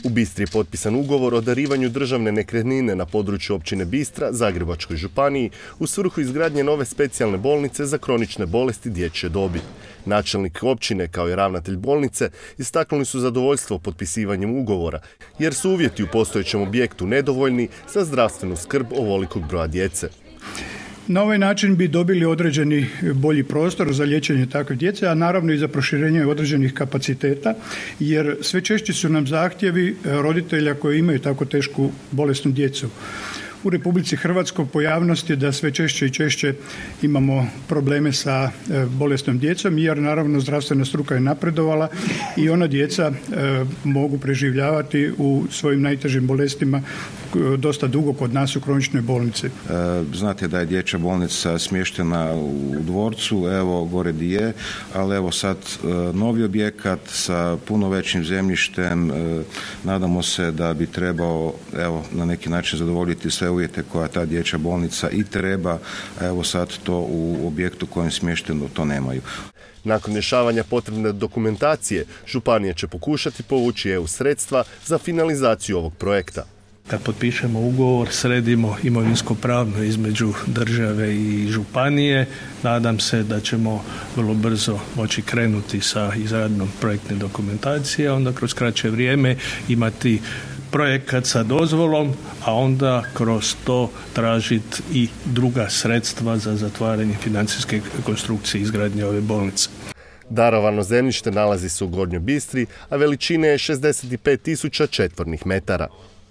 U Bistri je potpisan ugovor o darivanju državne nekretnine na području općine Bistra, Zagrebačkoj županiji, u svrhu izgradnje nove specijalne bolnice za kronične bolesti dječje dobi. Načelnik općine kao i ravnatelj bolnice istaknuli su zadovoljstvo potpisivanjem ugovora, jer su uvjeti u postojećem objektu nedovoljni za zdravstvenu skrb ovolikog broja djece. Na ovaj način bi dobili određeni bolji prostor za liječenje takve djece, a naravno i za proširenje određenih kapaciteta, jer sve češće su nam zahtjevi roditelja koji imaju tako tešku bolesnu djecu. U Republici Hrvatskoj pojavnost je da sve češće i češće imamo probleme sa bolesnom djecom, jer naravno zdravstvena struka je napredovala i ona djeca mogu preživljavati u svojim najtežim bolestima dosta dugo kod nas u kroničnoj bolnici. Znate da je dječja bolnica smještena u Dvorcu, evo gore di je, ali evo sad novi objekat sa puno većim zemljištem, nadamo se da bi trebao evo na neki način zadovoljiti sve uvjete koja ta dječja bolnica i treba, a evo sad to u objektu kojem smješteno to nemaju. Nakon rješavanja potrebne dokumentacije, županija će pokušati povući EU sredstva za finalizaciju ovog projekta. Kad potpišemo ugovor, sredimo imovinsko-pravno između države i županije. Nadam se da ćemo vrlo brzo moći krenuti sa izradom projektne dokumentacije, a onda kroz kraće vrijeme imati projekat sa dozvolom, a onda kroz to tražiti i druga sredstva za zatvaranje financijske konstrukcije izgradnje ove bolnice. Darovano zemljište nalazi se u Gornjoj Bistri, a veličine je 65.000 četvornih metara.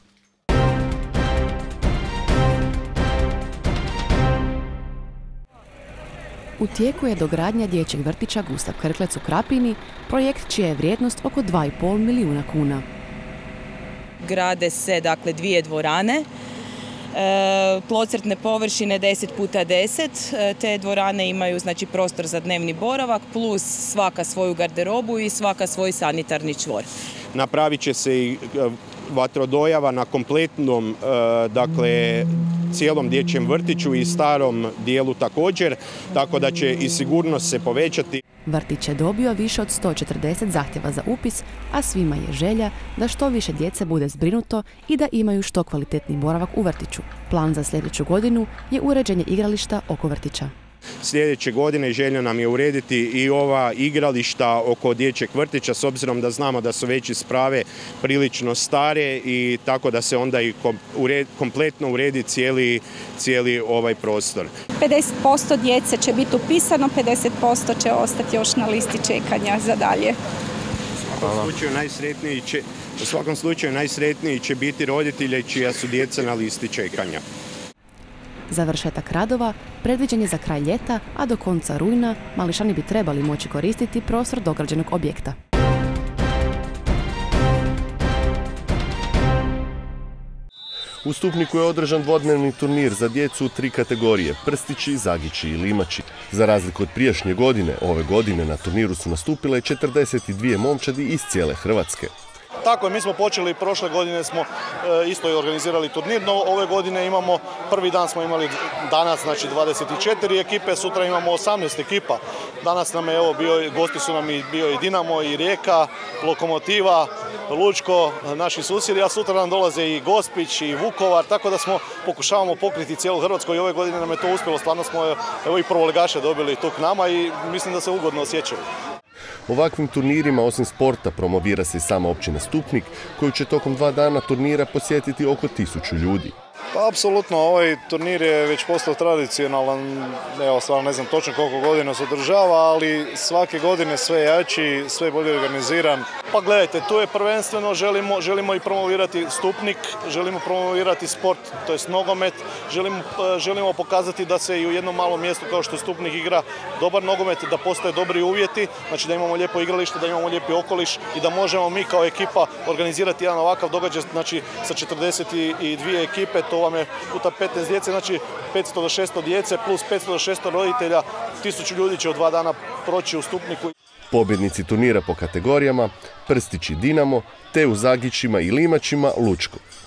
U tijeku je dogradnja dječjeg vrtića Gustav Krklec u Krapini, projekt čija je vrijednost oko 2,5 milijuna kuna. Grade se dakle 2 dvorane, tlocrtne površine 10x10, te dvorane imaju znači prostor za dnevni boravak plus svaka svoju garderobu i svaka svoj sanitarni čvor. Napravit će se i vatrodojava na kompletnom, dakle, cijelom dječjem vrtiću i starom dijelu također, tako da će i sigurnost se povećati. Vrtić je dobio više od 140 zahtjeva za upis, a svima je želja da što više djece bude zbrinuto i da imaju što kvalitetniji boravak u vrtiću. Plan za sljedeću godinu je uređenje igrališta oko vrtića. Sljedeće godine želja nam je urediti i ova igrališta oko dječjeg vrtića, s obzirom da znamo da su već isprave prilično stare i tako da se onda i kompletno uredi cijeli ovaj prostor. 50% djece će biti upisano, 50% će ostati još na listi čekanja za dalje. U svakom slučaju najsretniji će biti roditelji čija su djeca na listi čekanja. Završetak radova predviđen je za kraj ljeta, a do konca rujna mališani bi trebali moći koristiti prostor dograđenog objekta. U Stupniku je održan dvodnevni turnir za djecu u 3 kategorije, prstići, zagići i limači. Za razliku od prijašnje godine, ove godine na turniru su nastupile 42 momčadi iz cijele Hrvatske. Tako je, mi smo počeli, prošle godine smo isto organizirali turnir, no ove godine imamo, prvi dan smo imali danas, znači 24 ekipe, sutra imamo 18 ekipa. Danas nam je, evo, gosti su nam bio i Dinamo, i Rijeka, Lokomotiva, Lučko, naši susjedi, a sutra nam dolaze i Gospić, i Vukovar, tako da pokušavamo pokriti cijelu Hrvatsku i ove godine nam je to uspjelo, stvarno smo i prvoligaše dobili tu k nama i mislim da se ugodno osjećaju. Ovakvim turnirima osim sporta promovira se i sama općina Stupnik, koju će tokom 2 dana turnira posjetiti oko 1000 ljudi. Pa apsolutno, ovaj turnir je već postao tradicionalan, evo stvarno ne znam točno koliko godina se održava, ali svake godine sve jači, sve bolje organiziran. Pa gledajte, tu je prvenstveno želimo i promovirati Stupnik, želimo promovirati sport, to jest nogomet, želimo pokazati da se i u jednom malom mjestu kao što je Stupnik igra dobar nogomet, da postoje dobri uvjeti, znači da imamo lijepo igralište, da imamo lijepi okoliš i da možemo mi kao ekipa organizirati jedan ovakav događaj, znači sa 42 ekipe, to vam je puta 15 djece, znači 500 do 600 djece plus 500 do 600 roditelja, 1000 ljudi će u 2 dana proći u Stupniku. Pobjednici turnira po kategorijama, prstići Dinamo, te u zagićima i limačima Lučko.